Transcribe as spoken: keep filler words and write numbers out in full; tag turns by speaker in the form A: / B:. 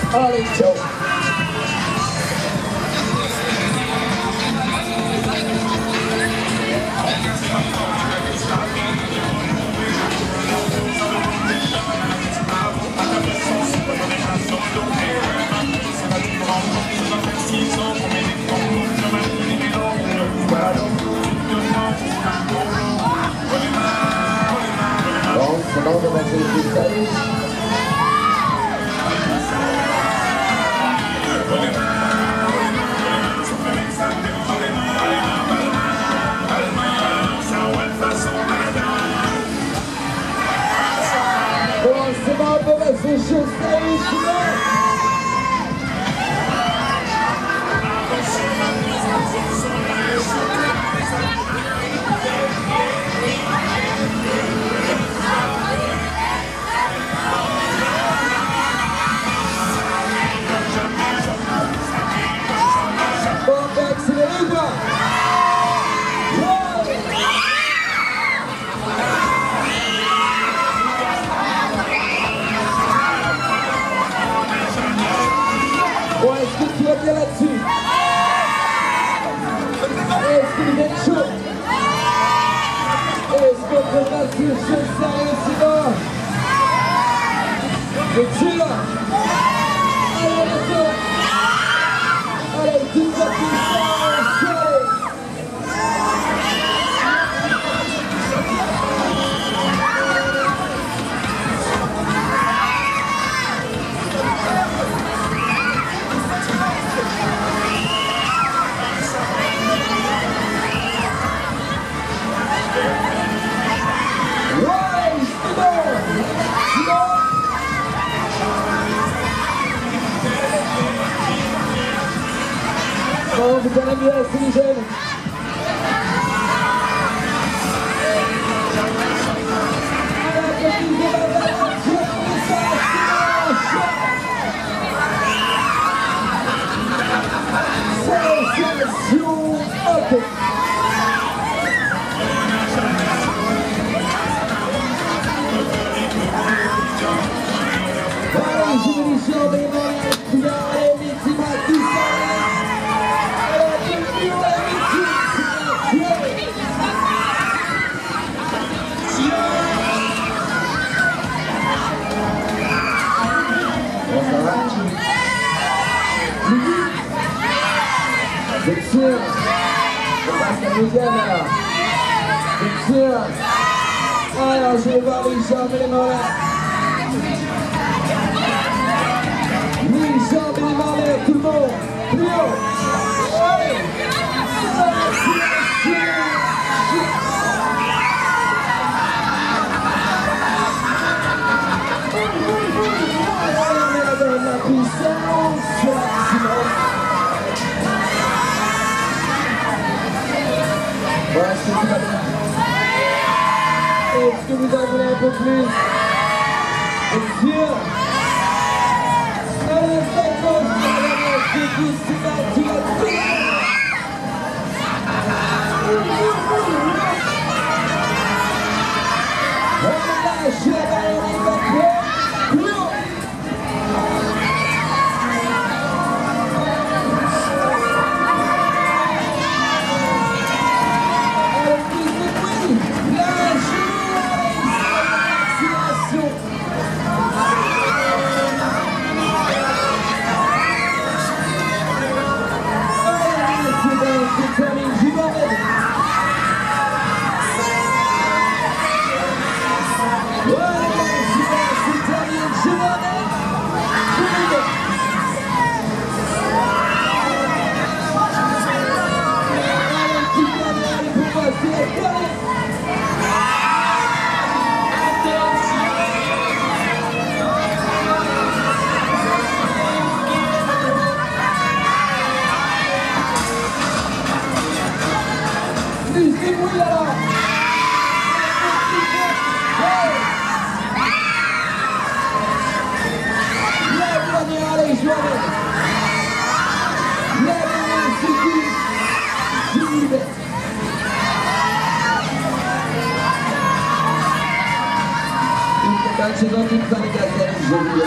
A: Allez, ciao. Bon, c'est bon de mettre les détails. Commencement de la session Bon, est-ce que tu vas bien là-dessus? Est-ce que vous êtes chaud? Est-ce qu'on peut passer le show sérieux sinon? Vous êtes sûr? Allez, let's allez, tout ça, tout ça, allez. Bon, vous allez mieux, c'est les jeunes. Ok. Allez, je vais les jambes et les mains, allez, les petits bras, tout ça. C'est sûr, on passe la deuxième alors. C'est sûr. Alors je vais voir les jambes et les mains là. Les jambes et les mains là, tout le monde. Plus haut. Allez. La puissance maximum. Bon, est-ce que vous avez... Est-ce que vous en voulez un peu plus? C'est sûr. Allez, faites vos choses, c'est tout, c'est parti, on lâche la balle, on est pas prêt. Ci sono tutti i